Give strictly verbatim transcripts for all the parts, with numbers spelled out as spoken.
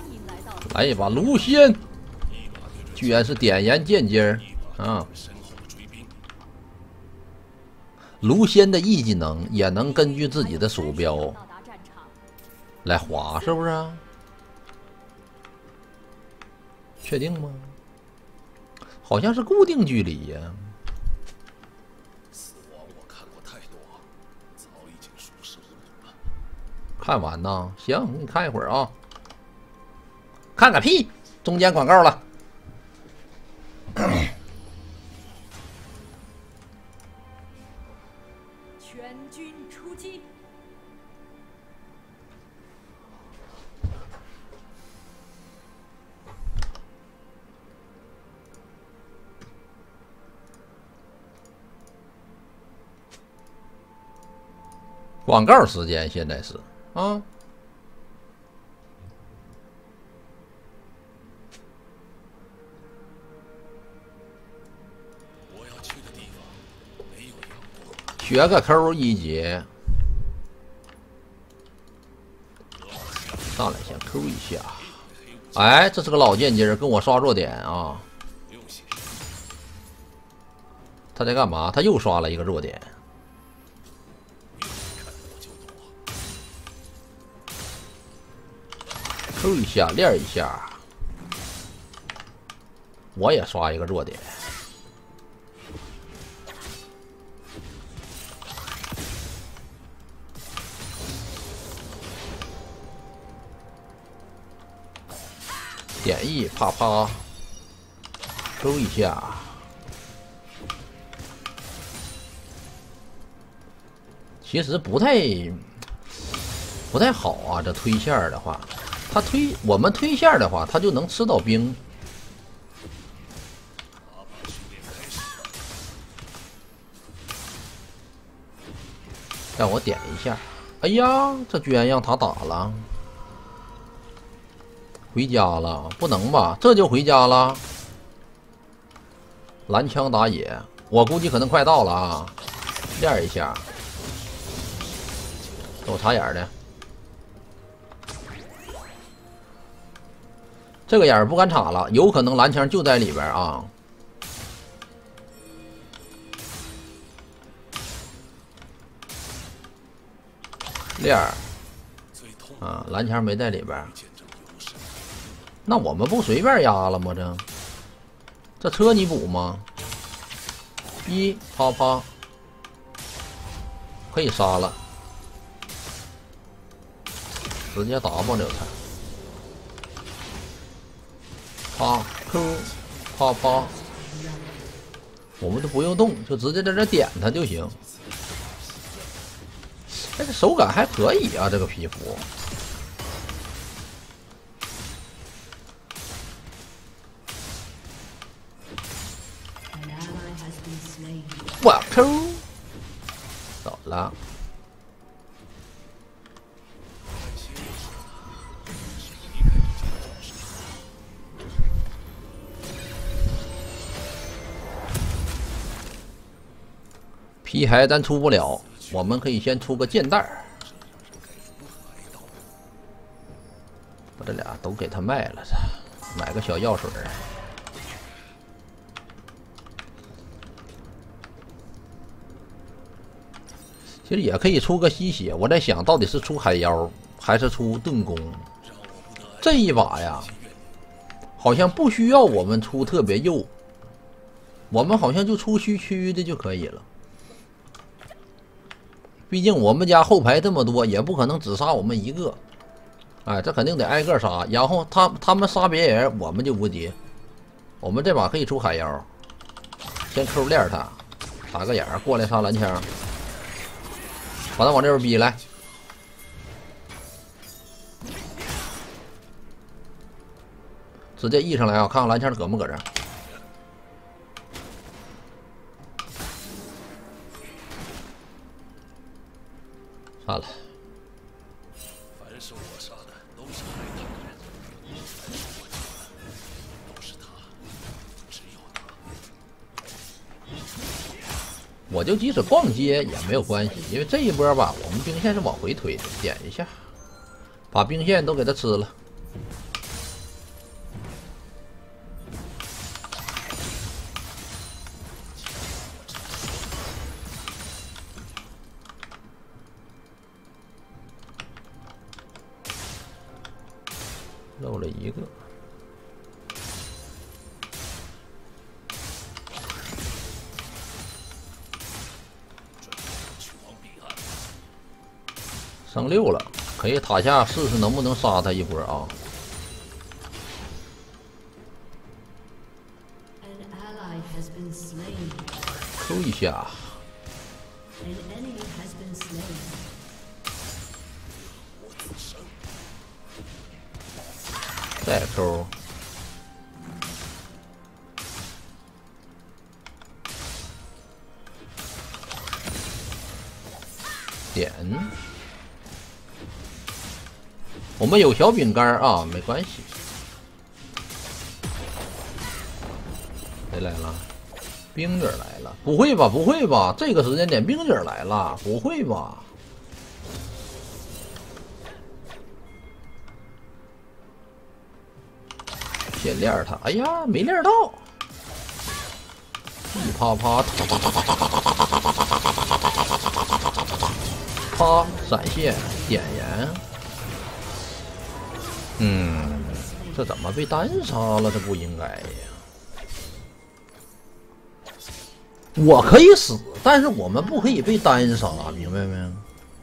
来一把卢仙，居然是点燃剑尖儿啊！卢仙的 E 技能也能根据自己的鼠标来滑，是不是啊？确定吗？好像是固定距离呀、啊。 死亡我看过太多，早已经熟视无睹了。 看完呐？行，你看一会儿啊。看个屁！中间广告了。 全军出击！ 广告时间现在是啊。 我要去的地方没有阳光。 学个 Q 一节，上来先 Q 一下。哎，这是个老剑姬，跟我刷弱点啊。他在干嘛？他又刷了一个弱点。Q 一下，练一下。我也刷一个弱点。点 E 啪啪 Q 一下，其实不太不太好啊。这推线的话，他推我们推线的话，他就能吃到兵。让我点一下，哎呀，这居然让他打了。回家了？不能吧？这就回家了？蓝枪打野，我估计可能快到了啊！练一下，有插眼的，这个眼不敢插了，有可能蓝枪就在里边啊！练啊，蓝枪没在里边。那我们不随便压了吗？这这车你补吗？一啪啪，可以杀了，直接 W 他，啪 Q 啪啪，我们都不用动，就直接在这点它就行。哎，这手感还可以啊，这个皮肤。我 Q 走了，皮孩咱出不了，我们可以先出个剑袋儿，把这俩都给他卖了，买个小药水儿。其实也可以出个吸血，我在想到底是出海妖还是出盾弓。这一把呀，好像不需要我们出特别右，我们好像就出虚区的就可以了。毕竟我们家后排这么多，也不可能只杀我们一个，哎，这肯定得挨个杀。然后他他们杀别人，我们就不急。我们这把可以出海妖，先 Q 练他，打个眼儿过来杀蓝枪。把他往这边逼来，直接 E 上来啊！看看蓝枪搁没搁这儿。算了。 凡是我杀的都是海棠人，都是他，只有他。 我就即使逛街也没有关系，因为这一波吧，我们兵线是往回推的，点一下，把兵线都给他吃了。 漏了一个。剩六了，可以塔下试试能不能杀他一波啊！扣一下。再扣。点。我们有小饼干啊，没关系。谁来了？冰女来了？不会吧？不会吧？这个时间点冰女来了？不会吧？先练他，哎呀，没练到。噼啪啪，啪，闪现，点燃。嗯，这怎么被单杀了？这不应该呀！我可以死，但是我们不可以被单杀，明白没？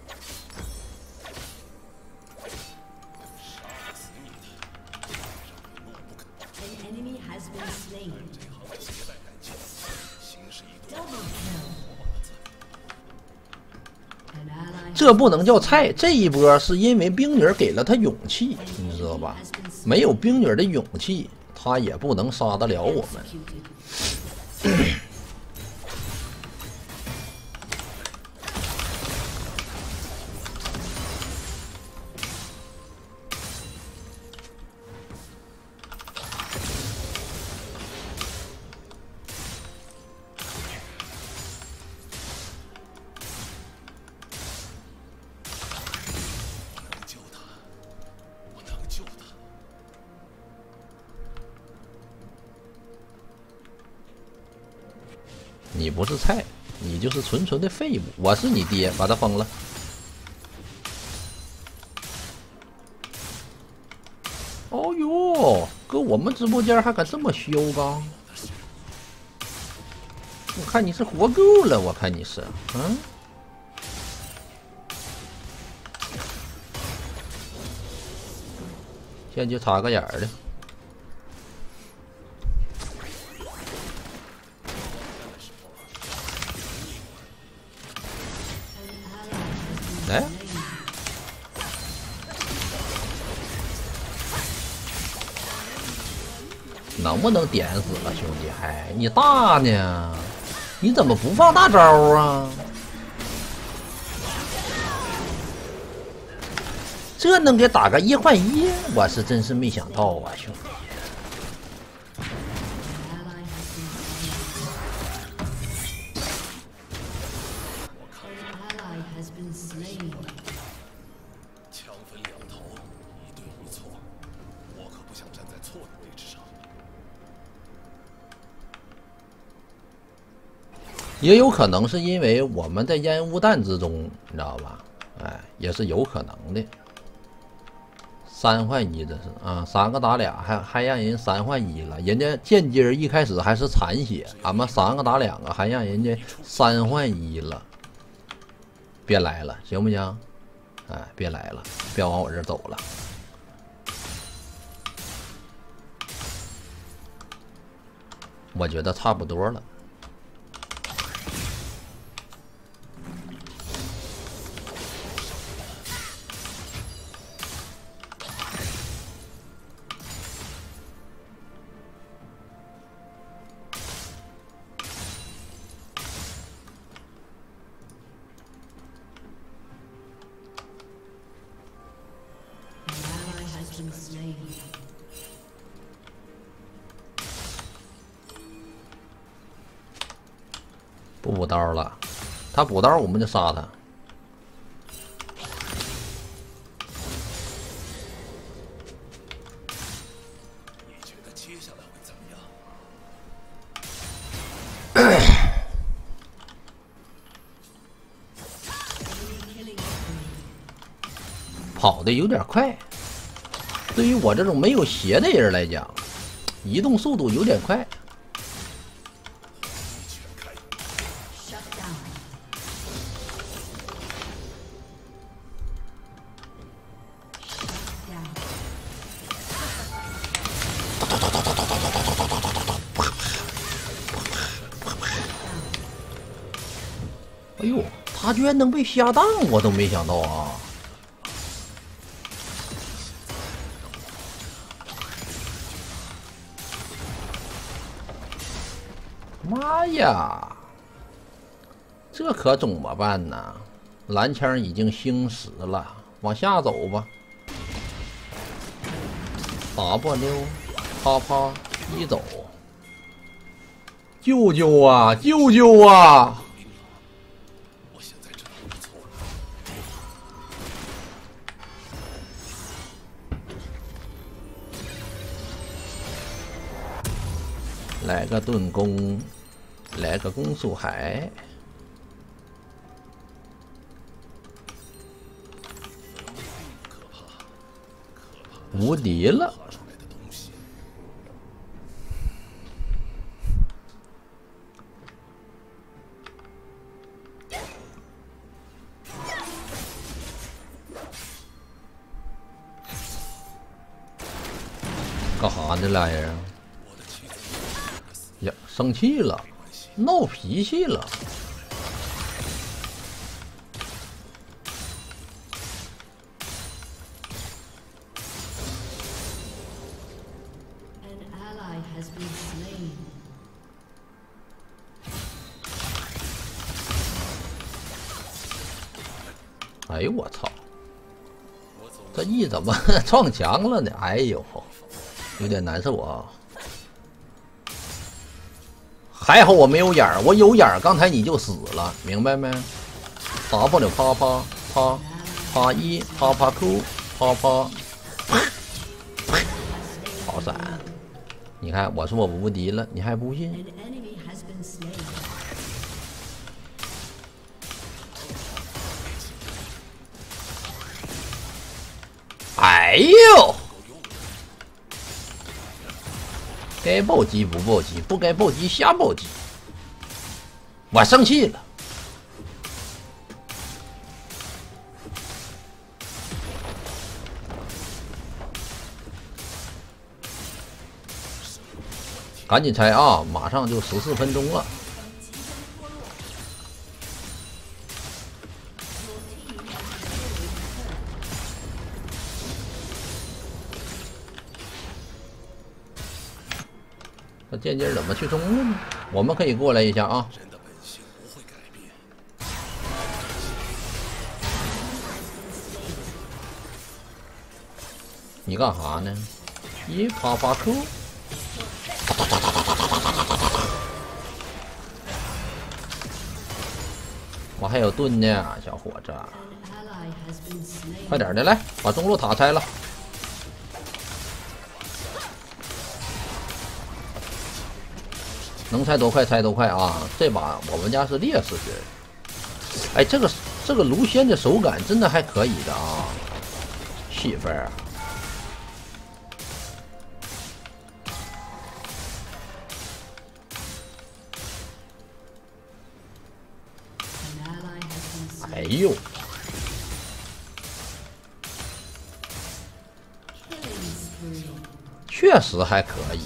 这不能叫菜，这一波是因为冰女给了他勇气，你知道吧？没有冰女的勇气，他也不能杀得了我们。你不是菜，你就是纯纯的废物。我是你爹，把他封了。哦呦，搁我们直播间还敢这么嚣张？我看你是活够了，我看你是，嗯。现在就插个眼儿的。来，能不能点死了，兄弟？哎，你大呢？你怎么不放大招啊？这能给打个一换一，我是真是没想到啊，兄弟。 枪分两头，一对一错，我可不想站在错的位置上。 也有可能是因为我们在烟雾弹之中，你知道吧？哎，也是有可能的。三换一，这是啊，三个打俩，还还让人三换一了。人家剑姬一开始还是残血，俺们三个打两个，还让人家三换一了。别来了，行不行？哎，别来了，别往我这儿走了。我觉得差不多了。不补刀了，他补刀我们就杀他。 你觉得接下来会怎么样？ 跑的有点快， 对于我这种没有鞋的人来讲，移动速度有点快。哎呦，他居然能被下档，我都没想到啊！妈呀，这可怎么办呢？蓝枪已经星十了，往下走吧。W， 啪啪一走，救救啊！救救啊！ 我现在真的不错了。 来个盾弓，来个攻速海，无敌了！ 爬出来的东西， 干啥呢来呀？ 我的妻子呀，生气了，闹脾气了。 哎呦我操！这 E 怎么撞墙了呢？哎呦，有点难受啊！还好我没有眼儿，我有眼儿，刚才你就死了，明白没 ？W 啪啪啪啪一啪啪 Q 啪啪，好闪！你看我说我无敌了，你还不信？ 哎呦！该暴击不暴击，不该暴击瞎暴击，我生气了。赶紧拆啊！马上就十四分钟了。 这剑姬怎么去中路呢？我们可以过来一下啊！ 人的本性不会改变。 你干啥呢？一啪啪 Q， 我还有盾呢，小伙子！快点的，来把中路塔拆了。 能拆多快拆多快啊！这把我们家是劣势军。哎，这个这个卢仙的手感真的还可以的啊，媳妇儿。哎呦，确实还可以。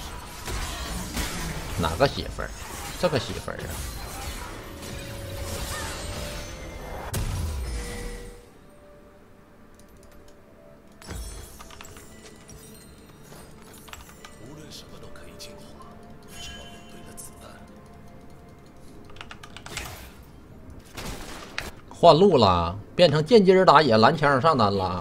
哪个媳妇儿？这个媳妇儿啊！ 无论什么都可以进化，只要用对了子弹。 换路了，变成剑姬打野蓝枪上单了。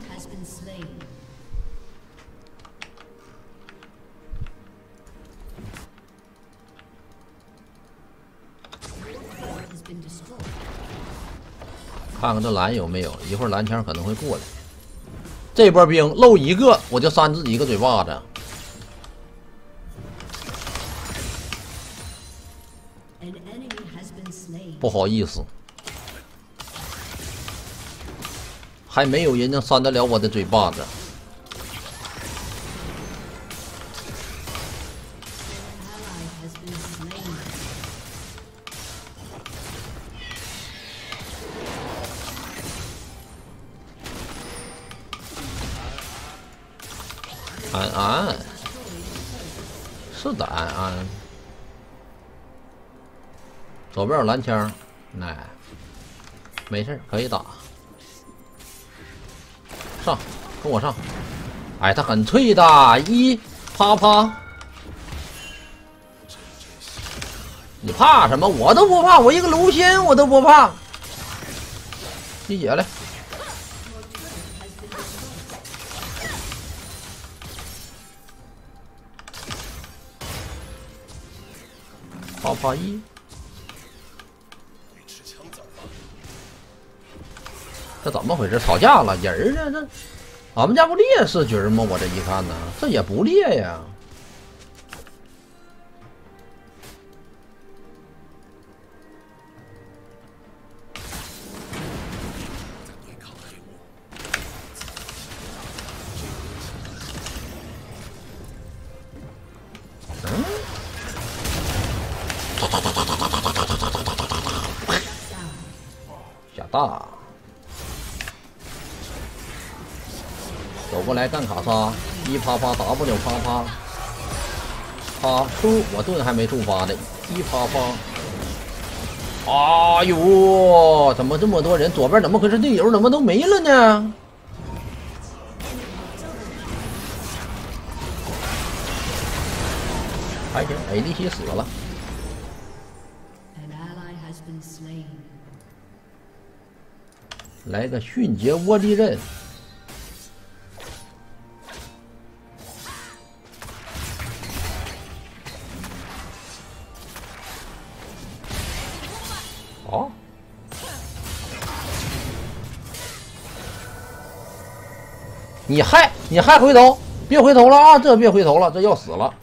看看这蓝有没有，一会儿蓝枪可能会过来。这波兵漏一个，我就扇自己一个嘴巴子。不好意思，还没有人能扇得了我的嘴巴子。 安安，是的，安安。左边有蓝枪，哎，没事，可以打。上，跟我上。哎，他很脆的，一啪啪。你怕什么？我都不怕，我一个卢仙我都不怕。一姐来。啪啪一。这怎么回事？吵架了？人呢？这俺们家不劣势局吗？我这一看呢，这也不劣呀。嗯？下大。走过来干卡莎，一啪啪 W 啪啪，啪出我盾还没触发呢，一啪啪，哎呦，怎么这么多人？左边怎么回事？队友怎么都没了呢？还行 ，A D C 死了。来个迅捷窝地刃。哦，你还你还回头？别回头了啊！这别回头了，这要死了。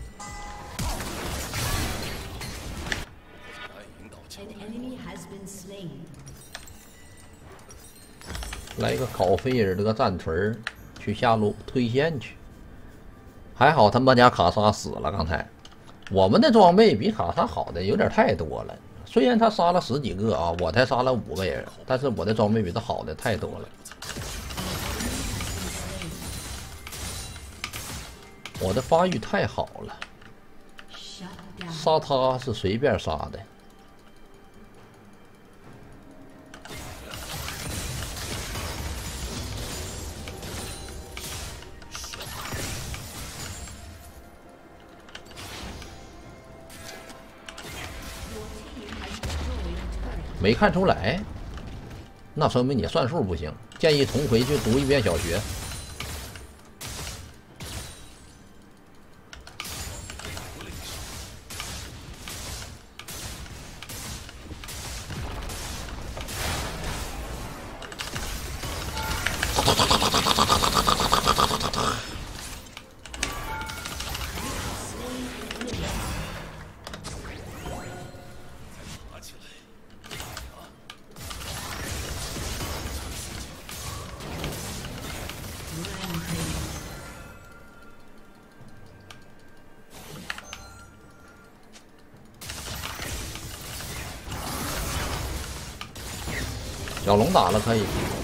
来一个考菲尔德战锤，去下路推线去。还好他们家卡莎死了，刚才我们的装备比卡莎好的有点太多了。虽然他杀了十几个啊，我才杀了五个人，但是我的装备比他好的太多了。我的发育太好了，杀他是随便杀的。没看出来，那说明你算数不行。建议重回去读一遍小学。小龙打了可以。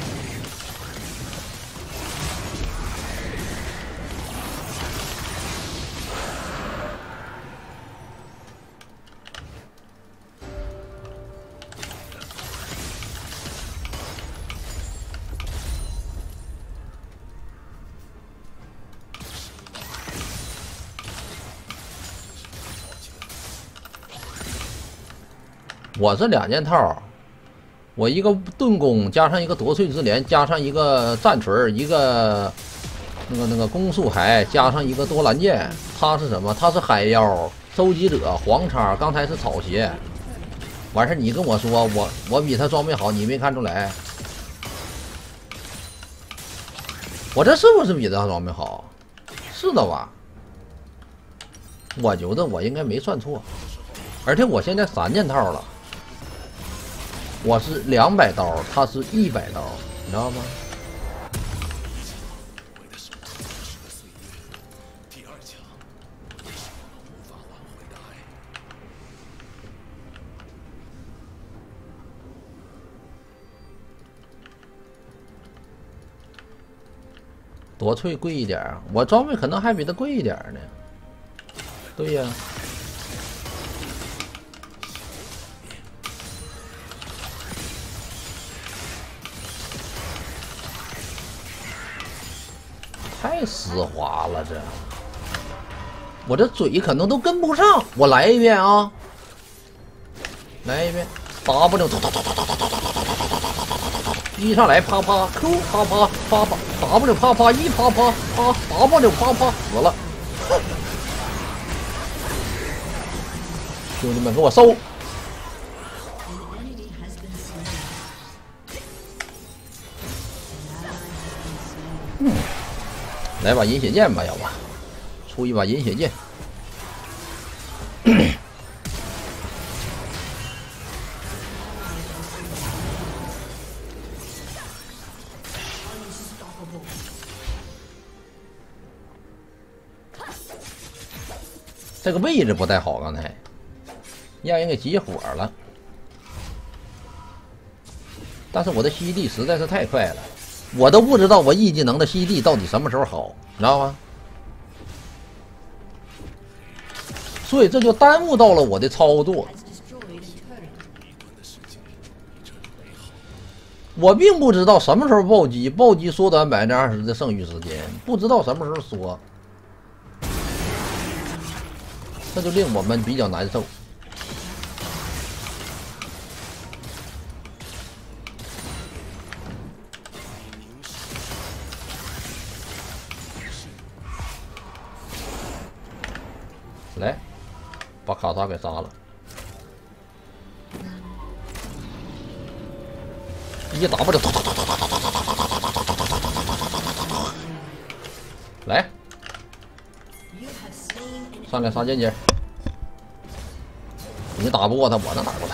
我这两件套。我一个盾弓加上一个夺萃之镰，加上一个战锤，一个那个那个攻速海，加上一个多兰剑。他是什么？他是海妖收集者黄叉，刚才是草鞋。完事你跟我说我我比他装备好，你没看出来？我这是不是比他装备好？是的吧？我觉得我应该没算错，而且我现在三件套了。我是两百刀，他是一百刀，你知道吗？ 夺萃贵一点，我装备可能还比他贵一点呢。对呀。太丝滑了，这我这嘴可能都跟不上。我来一遍啊，来一遍 W， 一上来啪啪 Q 啪啪啪啪 W 啪啪一啪啪啪 W 啪啪死了。兄弟们，给我收！嗯。来把银血剑吧，要不出一把银血剑。这个位置不太好，刚才让人给急火了。但是我的吸地实在是太快了。我都不知道我 E 技能的吸地到底什么时候好，你知道吗？所以这就耽误到了我的操作。我并不知道什么时候暴击，暴击缩短百分之二十的剩余时间，不知道什么时候缩，这就令我们比较难受。来，把卡萨给杀了。一 W， 来，上来杀剑姐。你打不过他，我能打过他。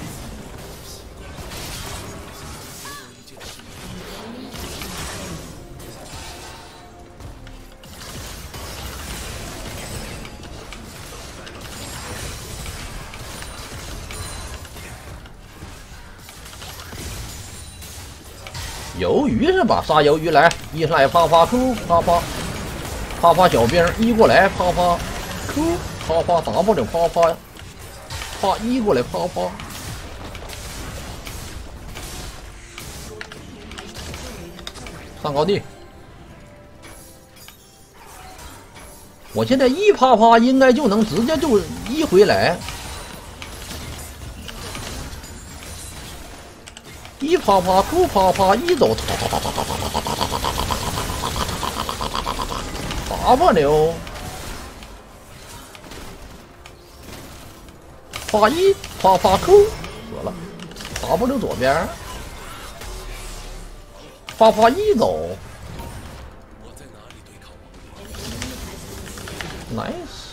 鱿鱼是吧？杀鱿鱼来，一上来啪啪 Q 啪啪啪啪小兵一过来啪啪 Q 啪啪 W 啪啪啪一过来啪啪。上高地，我现在一啪啪应该就能直接就一回来。一啪啪 Q 啪啪一走 W 啪一啪啪 Q 死了 W 左边啪啪一走 nice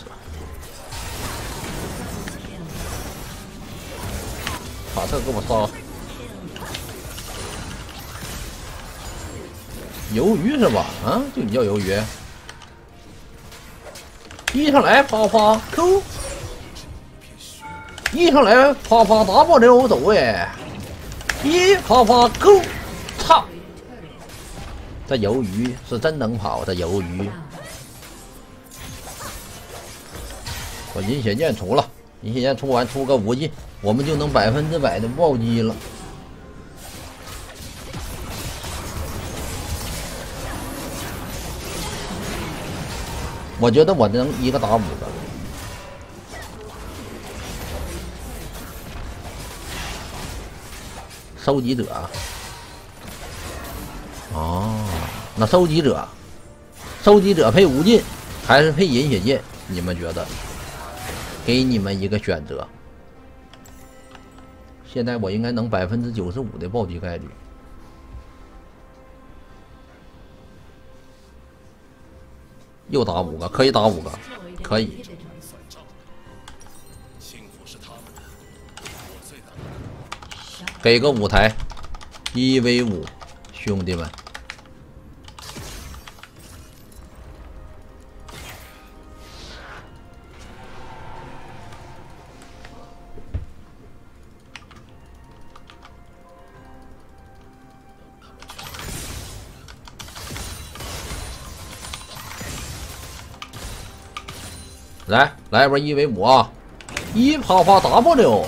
把这给我杀。鱿鱼是吧？啊，就你叫鱿鱼。一上来啪啪 Q， 一上来啪啪 W 走哎，一啪啪 Q， 操！这鱿鱼是真能跑，这鱿鱼。把银血剑出了，银血剑出完出个无尽，我们就能百分之百的暴击了。我觉得我能一个打五个。收集者，哦，那收集者，收集者配无尽还是配银血剑？你们觉得？给你们一个选择。现在我应该能百分之九十五的暴击概率。又打五个，可以打五个，可以。给个舞台，一 v 五，兄弟们。 来来一波一 v 五啊！一啪啪 W，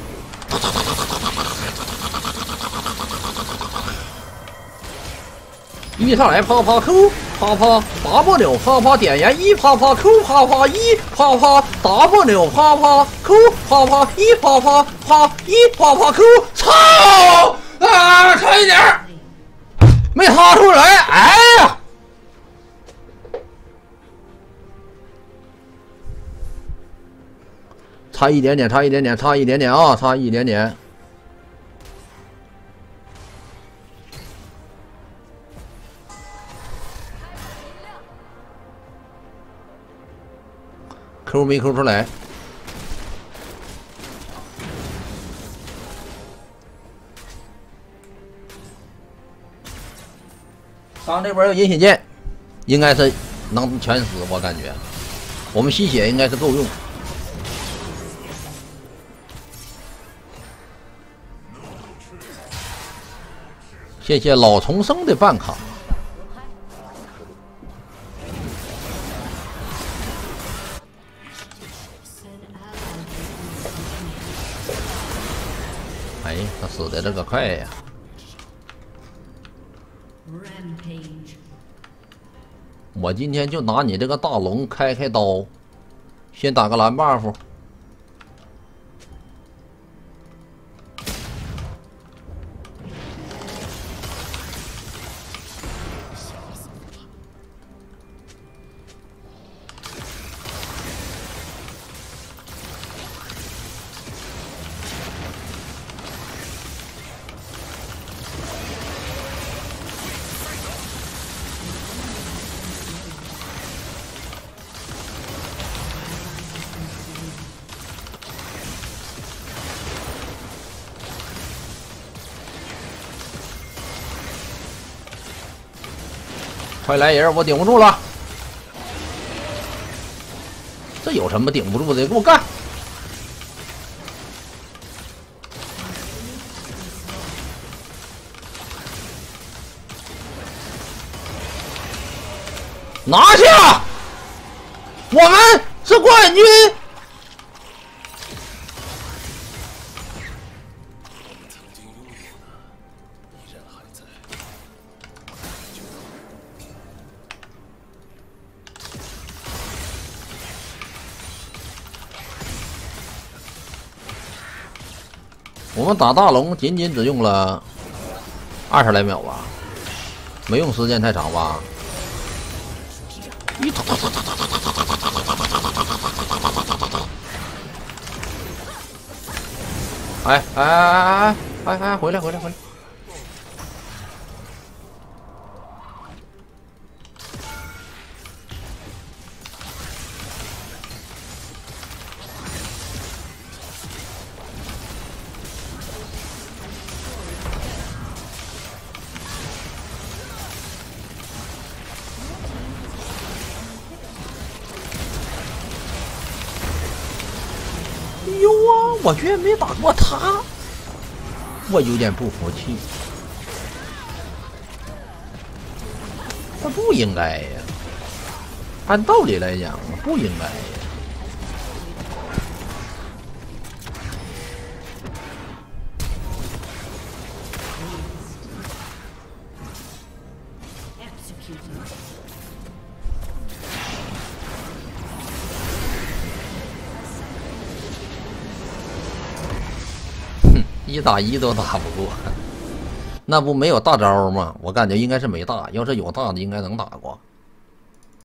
一上来啪啪 Q， 啪啪 W， 啪啪点燃一啪啪 Q， 啪啪一啪啪 W， 啪啪 Q， 啪啪一啪啪啪一啪啪 Q， 操！啊，差一点儿，没擦出来，哎呀！ 差一点点，差一点点，差一点点啊，差一点点。Q 没 Q 出来，上这边有银血剑，应该是能全死，我感觉。我们吸血应该是够用。 谢谢老重生的办卡。哎，他死的这个快呀！我今天就拿你这个大龙开开刀，先打个蓝 buff。 快来人，我顶不住了！这有什么顶不住的？给我干！拿下！我们是冠军！ 曾经拥有的，依然还在。 我们打大龙仅仅只用了二十来秒吧，没用时间太长吧？一突突突突突突突突突突突突突！哎哎哎哎哎！回来回来回来！有啊，我居然没打过他，我有点不服气。他不应该呀，按道理来讲不应该呀。一打一都打不过，那不没有大招吗？我感觉应该是没大，要是有大的应该能打过。